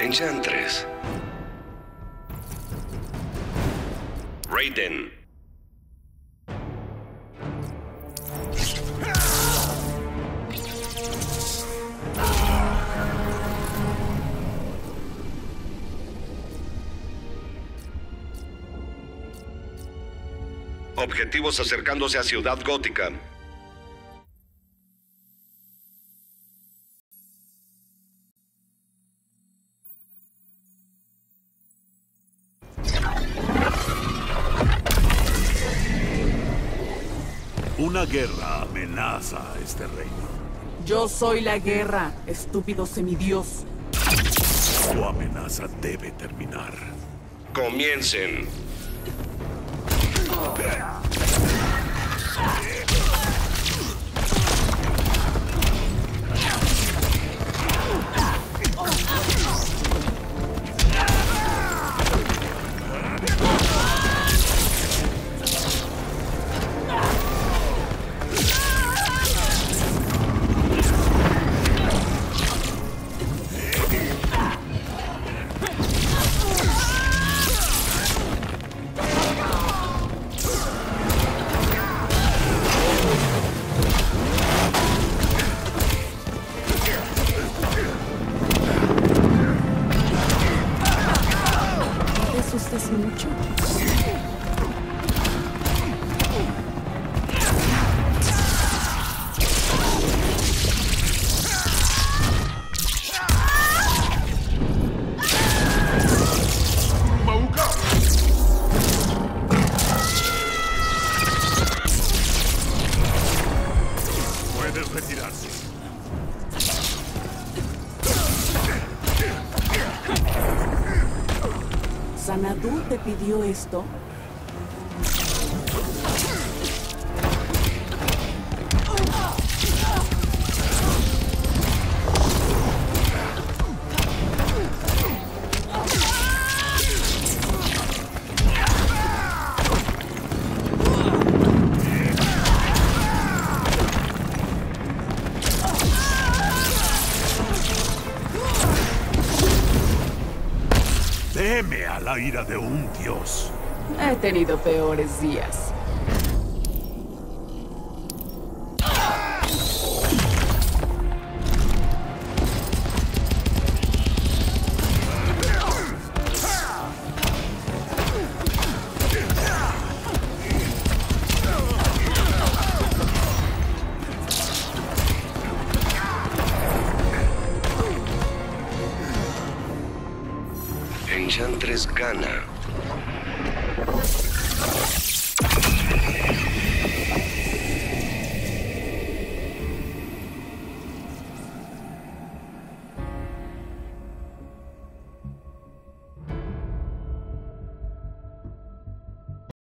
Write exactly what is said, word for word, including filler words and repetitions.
Enchantress. Raiden. Objetivos acercándose a Ciudad Gótica. Una guerra amenaza a este reino. Yo soy la guerra, estúpido semidios. Tu amenaza debe terminar. Comiencen. ¿Asustas mucho? Puedes retirarse. ¿Xanadu te pidió esto? Teme a la ira de un dios. He tenido peores días. Enchantress gana.